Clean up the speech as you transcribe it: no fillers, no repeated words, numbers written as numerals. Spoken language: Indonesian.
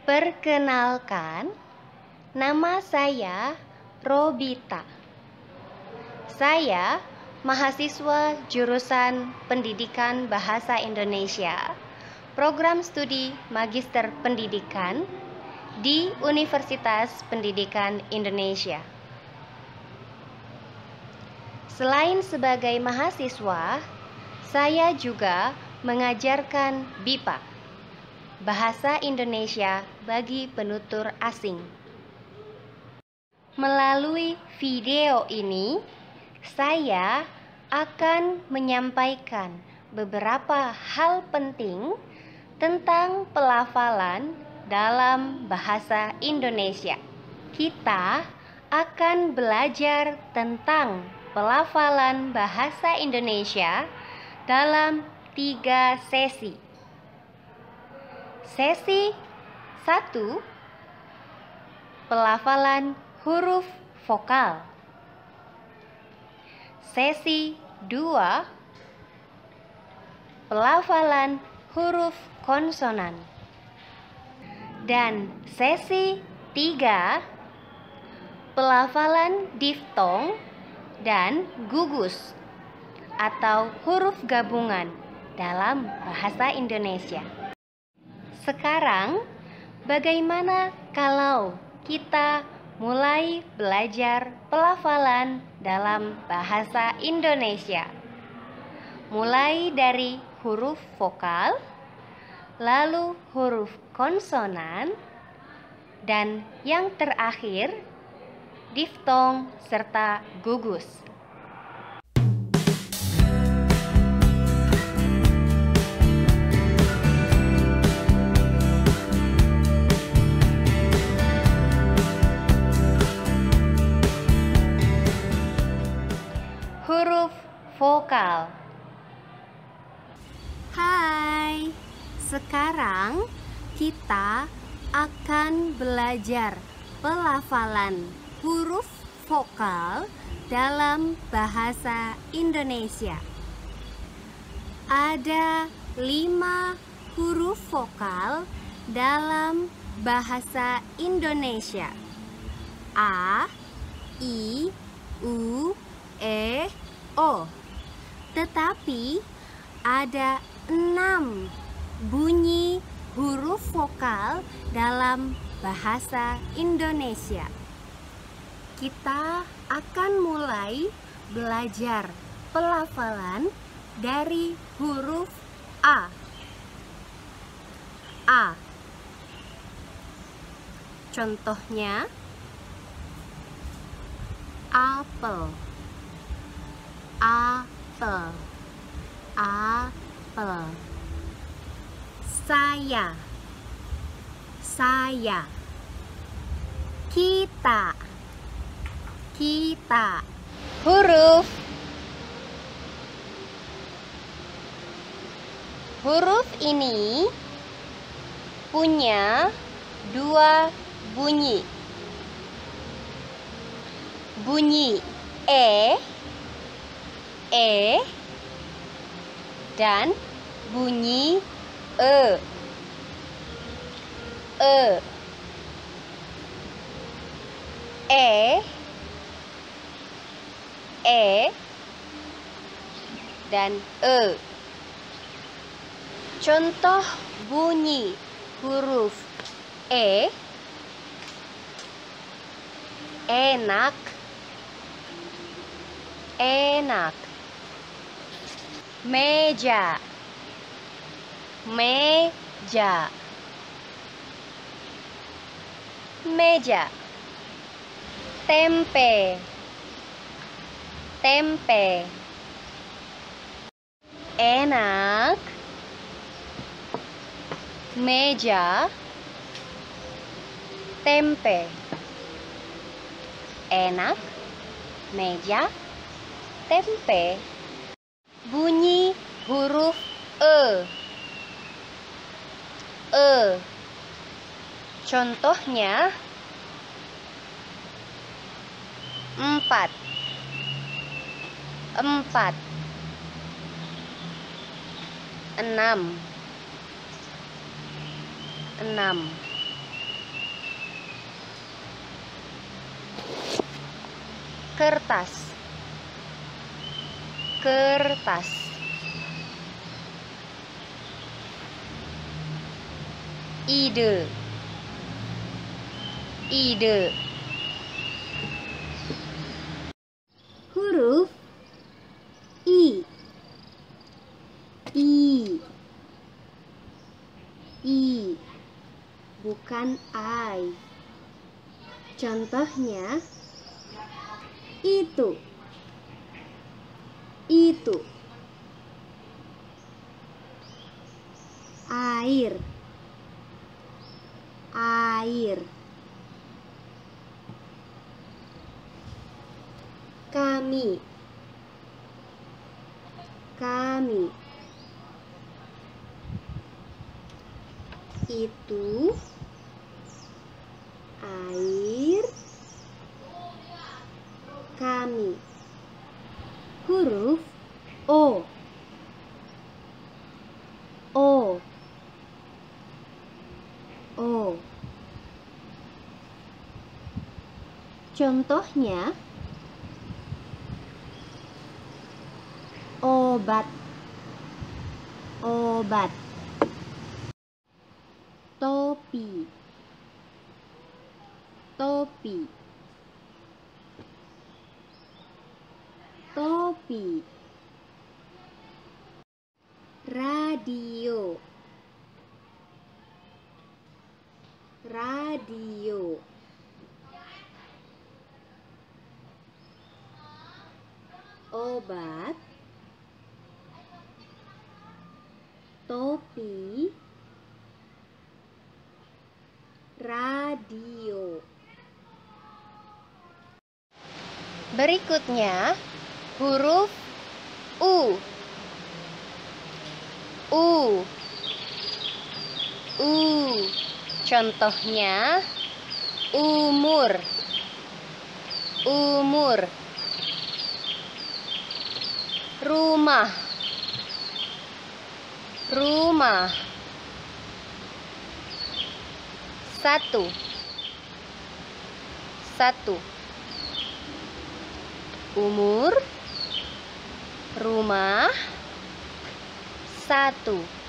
Perkenalkan, nama saya Robita. Saya mahasiswa jurusan Pendidikan Bahasa Indonesia, program studi Magister Pendidikan di Universitas Pendidikan Indonesia. Selain sebagai mahasiswa, saya juga mengajarkan BIPA, Bahasa Indonesia bagi Penutur Asing. Melalui video ini, saya akan menyampaikan beberapa hal penting tentang pelafalan dalam bahasa Indonesia. Kita akan belajar tentang pelafalan bahasa Indonesia dalam 3 sesi. Sesi 1, pelafalan huruf vokal. Sesi 2, pelafalan huruf konsonan. Dan sesi 3, pelafalan diftong dan gugus atau huruf gabungan dalam bahasa Indonesia. Sekarang, bagaimana kalau kita mulai belajar pelafalan dalam bahasa Indonesia? Mulai dari huruf vokal, lalu huruf konsonan, dan yang terakhir, diftong serta gugus. Huruf vokal. Hai, sekarang kita akan belajar pelafalan huruf vokal dalam bahasa Indonesia. Ada 5 huruf vokal dalam bahasa Indonesia. A, I, U, E, O. Tetapi ada 6 bunyi huruf vokal dalam bahasa Indonesia. Kita akan mulai belajar pelafalan dari huruf A. A. Contohnya, apel. Apel, apel. Saya, saya. Kita, kita. Huruf ini punya 2 bunyi. Bunyi E dan bunyi E. E dan E. Contoh bunyi huruf E: enak, enak. Meja, meja. Meja. Tempe, tempe. Enak, meja, tempe. Enak, meja, tempe. Bunyi huruf E. Contohnya 4, 6, 6. Kertas. Kertas. Ide. Ide. Huruf I. I. I. Bukan I. Contohnya itu. Itu. Air. Air. Kami. Kami. Itu. Air. Kami. Huruf O. O. O. Contohnya obat. Obat. Topi. Topi. Topi. Radio. Radio. Obat. Topi. Radio. Berikutnya huruf U. U. U. Contohnya umur. Umur. Rumah. Rumah. Satu. Satu. Umur. Rumah. Satu.